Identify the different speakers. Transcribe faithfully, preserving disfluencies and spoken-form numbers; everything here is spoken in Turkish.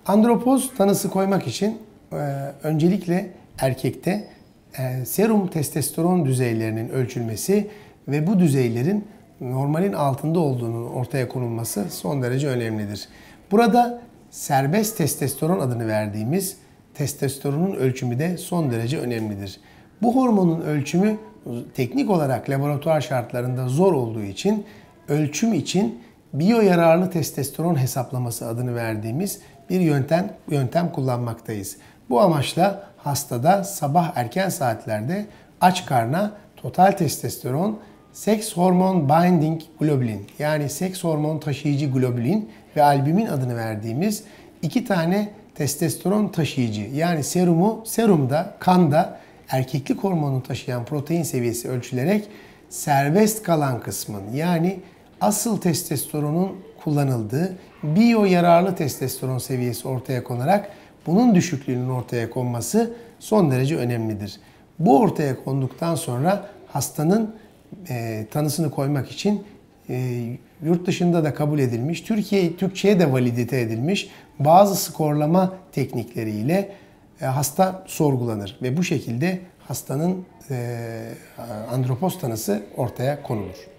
Speaker 1: Andropoz tanısı koymak için e, öncelikle erkekte e, serum testosteron düzeylerinin ölçülmesi ve bu düzeylerin normalin altında olduğunun ortaya konulması son derece önemlidir. Burada serbest testosteron adını verdiğimiz testosteronun ölçümü de son derece önemlidir. Bu hormonun ölçümü teknik olarak laboratuvar şartlarında zor olduğu için ölçüm için biyoyararlı testosteron hesaplaması adını verdiğimiz bir yöntem yöntem kullanmaktayız. Bu amaçla hastada sabah erken saatlerde aç karna total testosteron, seks hormon binding globulin yani seks hormon taşıyıcı globulin ve albumin adını verdiğimiz iki tane testosteron taşıyıcı yani serumu serumda kanda erkeklik hormonunu taşıyan protein seviyesi ölçülerek serbest kalan kısmın yani asıl testosteronun kullanıldığı biyoyararlı testosteron seviyesi ortaya konarak bunun düşüklüğünün ortaya konması son derece önemlidir. Bu ortaya konduktan sonra hastanın e, tanısını koymak için e, yurt dışında da kabul edilmiş, Türkiye Türkçe'ye de validite edilmiş bazı skorlama teknikleriyle e, hasta sorgulanır ve bu şekilde hastanın e, andropoz tanısı ortaya konulur.